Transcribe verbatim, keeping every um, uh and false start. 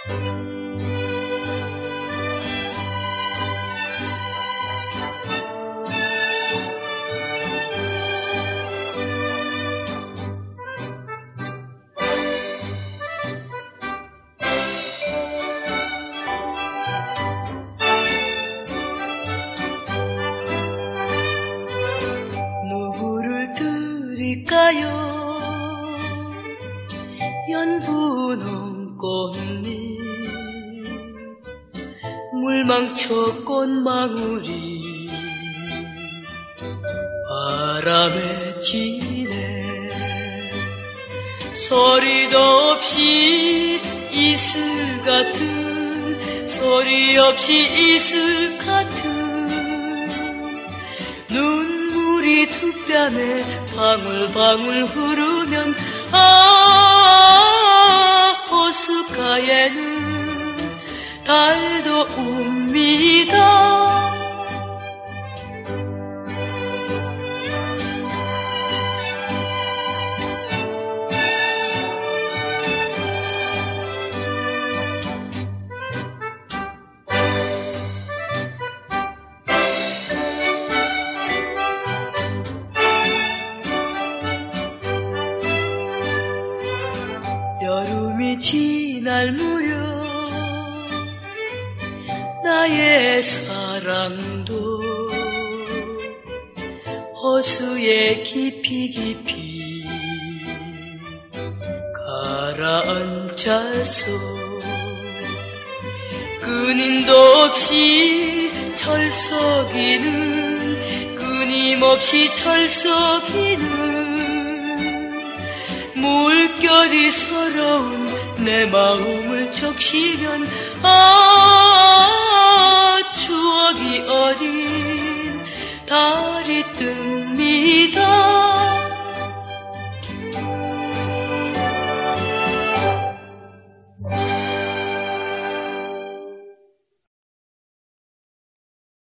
누구를 드릴까요? 연분홍 꽃잎 물망초 꽃망울이 바람에 지네. 소리도 없이 이슬 같은 소리 없이 이슬 같은 눈물이 두 뺨에 방울방울 흐르면 아 호숫가에는 달도 웁니다. 여름이 지날 무렵 나의 사랑도 호수에 깊이 깊이 가라앉아서 끈인도 없이 철썩이는 끊임없이 철썩이는 물결이 서러운 내 마음을 적시면 아 추억이 어린 달이 뜹니다.